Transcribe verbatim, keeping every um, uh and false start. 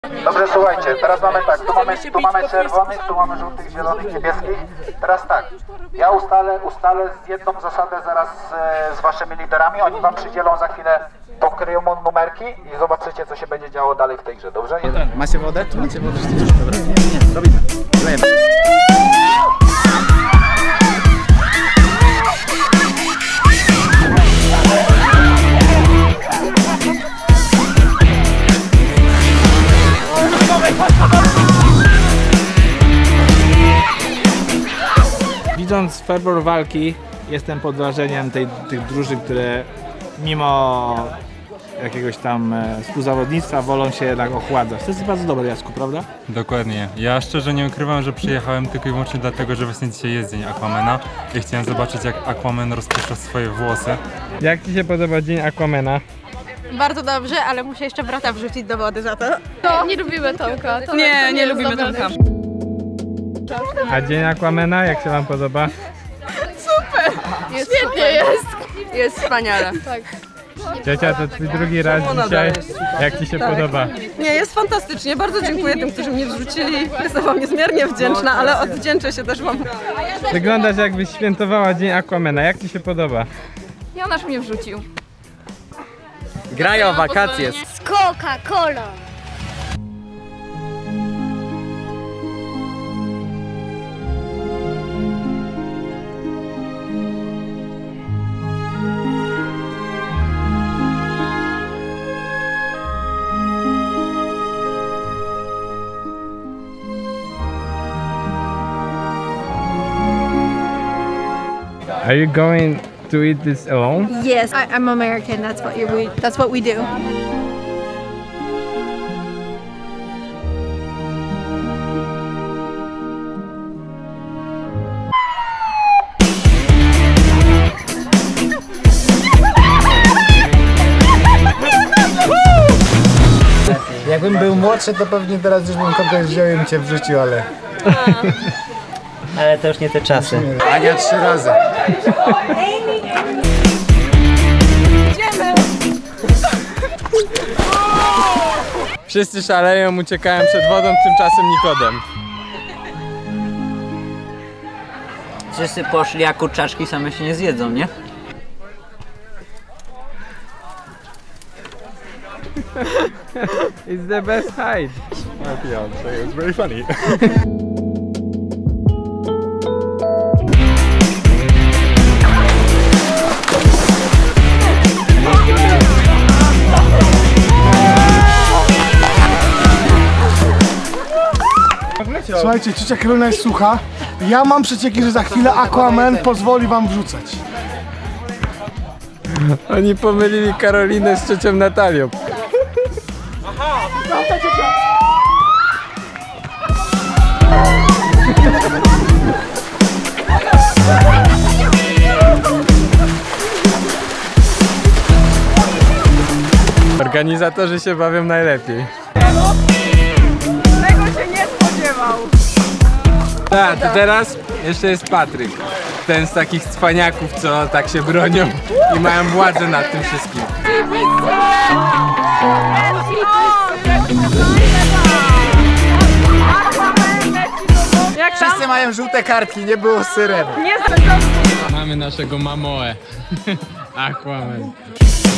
Dobrze, słuchajcie, teraz mamy tak, tu mamy, tu mamy czerwonych, tu mamy żółtych, zielonych, niebieskich. Teraz tak, ja ustalę, ustalę jedną zasadę zaraz e, z waszymi liderami, oni wam przydzielą za chwilę, pokryją numerki i zobaczycie, co się będzie działo dalej w tej grze, dobrze? Macie wodę? Tu macie wodę? Dobra, nie, nie, robimy. Lejemy. Widząc fervor walki, jestem pod wrażeniem tej, tych drużyn, które mimo jakiegoś tam współzawodnictwa wolą się jednak ochładzać. To jest bardzo dobre, Jacku, prawda? Dokładnie. Ja szczerze nie ukrywam, że przyjechałem tylko i wyłącznie dlatego, że właśnie dzisiaj jest dzień Aquamana i chciałem zobaczyć, jak Aquaman rozpuszcza swoje włosy. Jak Ci się podoba dzień Aquamana? Bardzo dobrze, ale muszę jeszcze brata wrzucić do wody za to. No, nie lubimy Tomka. To nie, to nie lubimy Tomka. A dzień Aquamana, jak się Wam podoba? Super! Jest świetnie jest! Jest wspaniale. Tak. Ciocia, to Twój drugi raz dzisiaj. Jak Ci się tak. podoba? Nie, jest fantastycznie. Bardzo dziękuję tym, którzy mnie wrzucili. Jestem Wam niezmiernie wdzięczna, ale odwdzięczę się też Wam. Wyglądasz, jakbyś świętowała dzień Aquamana. Jak Ci się podoba? Jonasz mnie wrzucił. Grają wakacje. Z Coca-Colą. Are you going to eat this alone? Yes, I, I'm American. That's what you, we. That's what we do. Jakbym był młodszy, to pewnie teraz już bym kogoś wziął i bym cię wrzucił, ale... Ale to już nie te czasy. Ania trzy razy. Wszyscy szaleją, uciekają przed wodą, tymczasem Nikodem. Wszyscy poszli, a kurczaczki same się nie zjedzą, nie? It's the best hide. My fiance, it was very funny. Słuchajcie, ciocia Karolina jest sucha. Ja mam przecieki, że za chwilę Aquaman pozwoli wam wrzucać. Oni pomylili Karolinę z ciocią Natalią. Organizatorzy się bawią najlepiej. Tego się nie spodziewał. Tak, to teraz jeszcze jest Patryk. Ten z takich cwaniaków, co tak się bronią i mają władzę nad tym wszystkim. Wszyscy mają żółte kartki, nie było syren. Mamy naszego Mamoe. Aquaman.